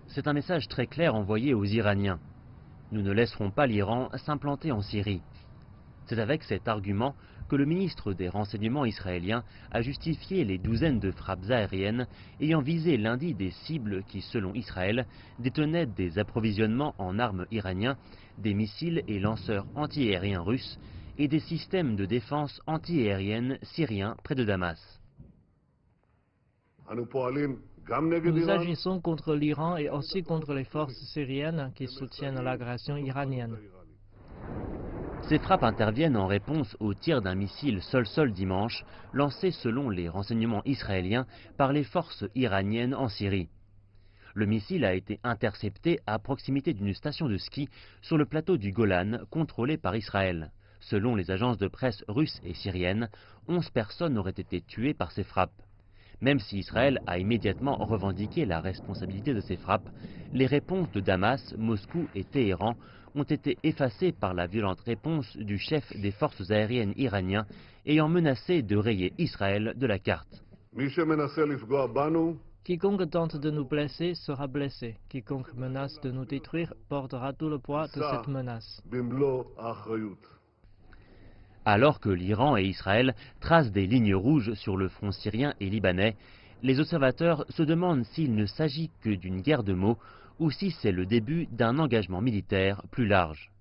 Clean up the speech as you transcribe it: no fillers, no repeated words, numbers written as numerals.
C'est un message très clair envoyé aux Iraniens. Nous ne laisserons pas l'Iran s'implanter en Syrie. C'est avec cet argument que le ministre des Renseignements israélien a justifié les douzaines de frappes aériennes ayant visé lundi des cibles qui, selon Israël, détenaient des approvisionnements en armes iraniens, des missiles et lanceurs antiaériens russes et des systèmes de défense antiaérienne syriens près de Damas. Nous agissons contre l'Iran et aussi contre les forces syriennes qui soutiennent l'agression iranienne. Ces frappes interviennent en réponse au tir d'un missile sol-sol dimanche, lancé selon les renseignements israéliens par les forces iraniennes en Syrie. Le missile a été intercepté à proximité d'une station de ski sur le plateau du Golan, contrôlé par Israël. Selon les agences de presse russes et syriennes, 11 personnes auraient été tuées par ces frappes. Même si Israël a immédiatement revendiqué la responsabilité de ces frappes, les réponses de Damas, Moscou et Téhéran ont été effacées par la violente réponse du chef des forces aériennes iraniens ayant menacé de rayer Israël de la carte. Quiconque tente de nous blesser sera blessé. Quiconque menace de nous détruire portera tout le poids de cette menace. Alors que l'Iran et Israël tracent des lignes rouges sur le front syrien et libanais, les observateurs se demandent s'il ne s'agit que d'une guerre de mots ou si c'est le début d'un engagement militaire plus large.